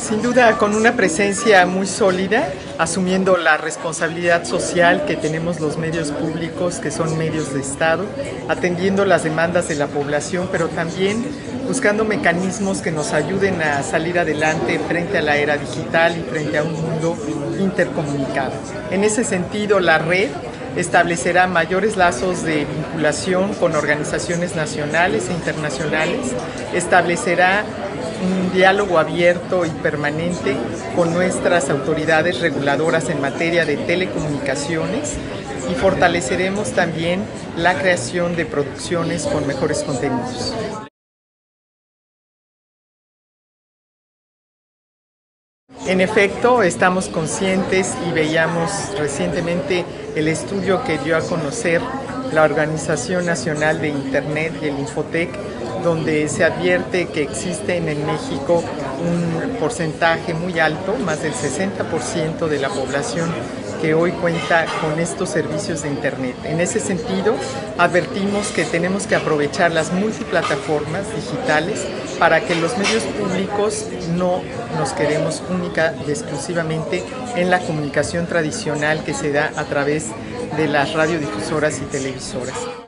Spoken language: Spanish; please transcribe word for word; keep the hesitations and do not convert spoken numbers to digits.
Sin duda, con una presencia muy sólida, asumiendo la responsabilidad social que tenemos los medios públicos, que son medios de Estado, atendiendo las demandas de la población, pero también buscando mecanismos que nos ayuden a salir adelante frente a la era digital y frente a un mundo intercomunicado. En ese sentido, la red establecerá mayores lazos de vinculación con organizaciones nacionales e internacionales, establecerá un diálogo abierto y permanente con nuestras autoridades reguladoras en materia de telecomunicaciones y fortaleceremos también la creación de producciones con mejores contenidos. En efecto, estamos conscientes y veíamos recientemente el estudio que dio a conocer la Organización Nacional de Internet y el Infotec, donde se advierte que existe en México un porcentaje muy alto, más del sesenta por ciento de la población que hoy cuenta con estos servicios de Internet. En ese sentido, advertimos que tenemos que aprovechar las multiplataformas digitales para que los medios públicos no nos quedemos única y exclusivamente en la comunicación tradicional que se da a través de las radiodifusoras y televisoras.